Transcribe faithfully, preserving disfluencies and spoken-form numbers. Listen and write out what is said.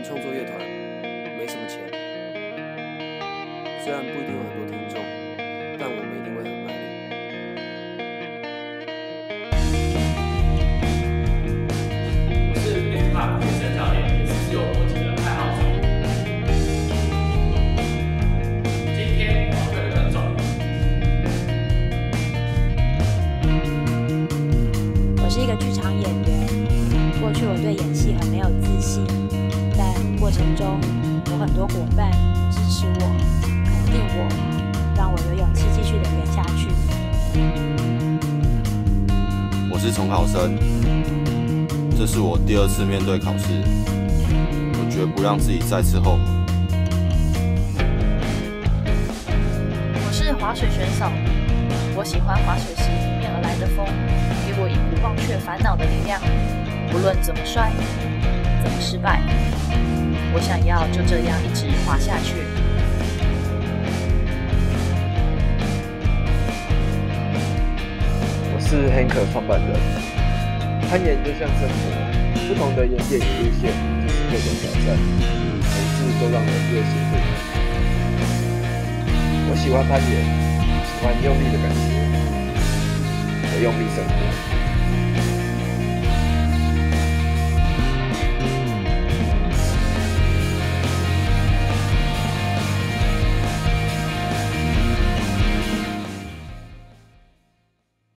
创作乐团没什么钱，虽然不一定有很多听众，但我们一定会很卖力。 我是 Hip-Hop 健身教练，也是自由搏击的爱好者。今天我要推的观众， 我是一个剧场演员。过去我对演戏很没有自信，但过程中有很多伙伴支持我、肯定我，让我有勇气继续的演下去。 我是重考生，这是我第二次面对考试，我绝不让自己再次后悔。 我是滑水选手，我喜欢滑水时迎面而来的风，给我一股忘却烦恼的力量。无论怎么摔，怎么失败，我想要就这样一直滑下去。 我是 Hank 创办人，攀岩就像生活，不同的演电影路线就是各种挑战，每次都让人热血沸腾。我喜欢攀岩，喜欢用力的感觉，我用力生活。